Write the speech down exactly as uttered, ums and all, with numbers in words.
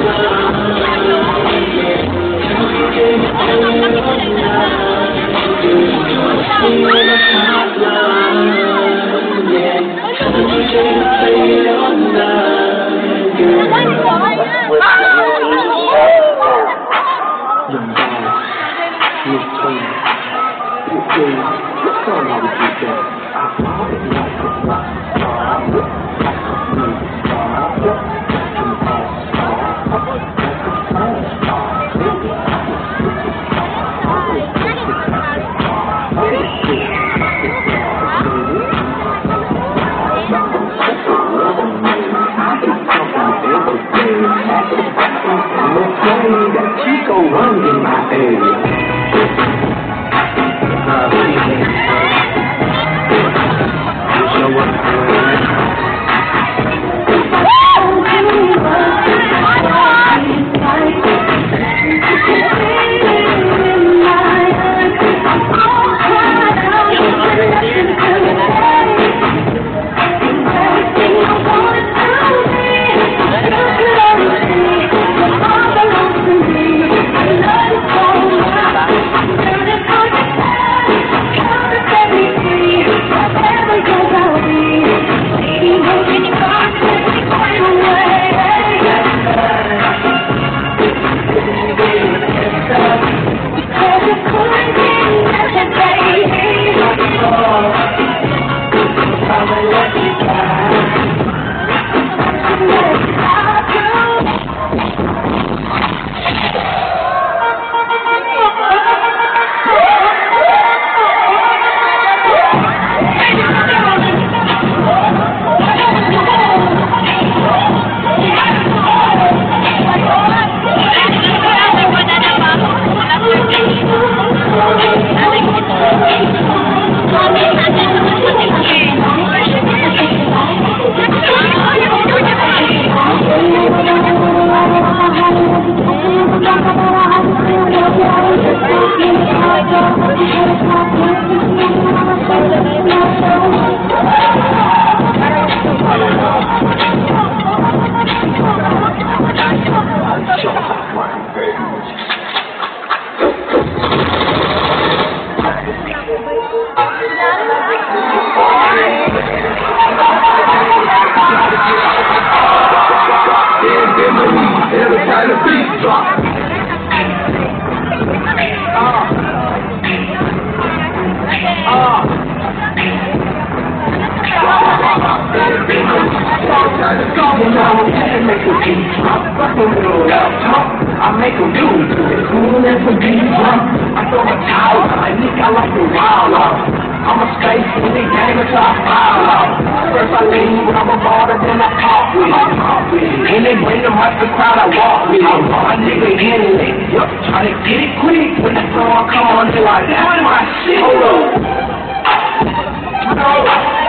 I make them do it. Cool as a beat drum. I throw a towel. I nick out like a wild off. I'm a space in the game until I file off. First I lean when I'm a baller, then I talk with it. And they bring them out the crowd, I walk with it. My nigga in it. Yup, try to get it quick. When the song come on, they like, that's my shit. Hold on.